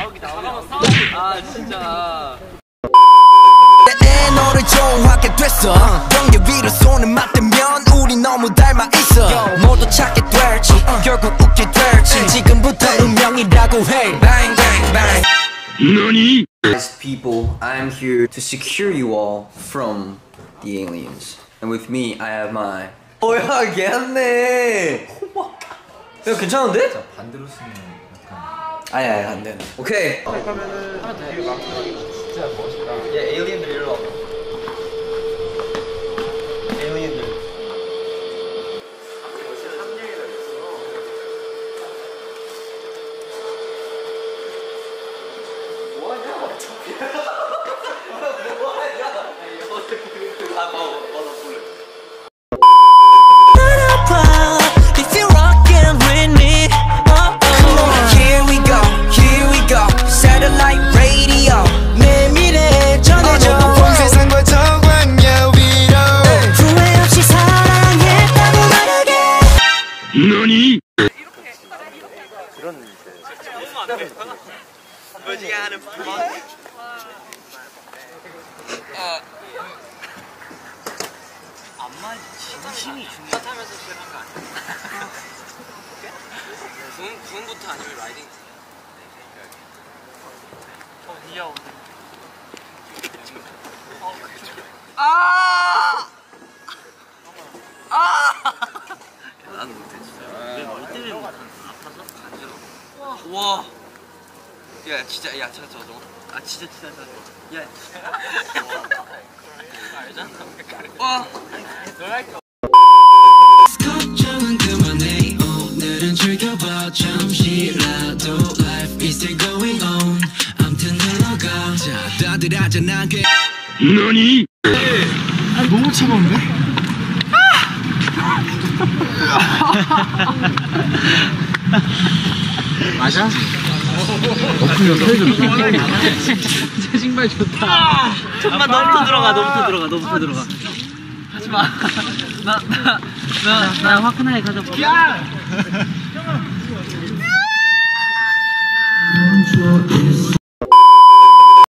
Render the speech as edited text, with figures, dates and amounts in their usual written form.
아 진짜. 내 너를 좋아하게 됐어. 경계 위로 손을 맞대면 우리 너무 닮아 있어. 모두 찾게 될지 결국 웃게 될지 지금부터 운명이라고 해. Bang bang bang. NANI? Guys, people, I'm here to secure you all from the aliens. And with me, I have my. 야, 걔였네. 야, 괜찮은데? 자, 반대로 쓰면 약간. 아니, 안 되네. 오케이. 그러면은 하면 돼. 진짜 멋있다. 야, 에일리언들 일로 와봐. 에일리언들. NANI? 그런 뭐지 하는 안마 진심이 중요하다면서 그런 거 아니야? 부음부터 아니면 라이딩. 니야 오늘. 난 못해 진짜. 왜 머리 때문에 못하는 거야? 아파서? 간지러워. 우와. 야 진짜 야 잠깐 저거. 아 진짜 저. 야. 알잖아. 와. 너랄까. 걱정은 그만해. 오늘은 즐겨봐. 잠시라도 life is still going on. 아무튼 들어가. 자 다들 하잖아. NANI? 아, 너무 차가운데? 맞아? 제 신발 좋다. 잠깐만 너부터 들어가. 하지마. 나 화끈하게 가자. 야!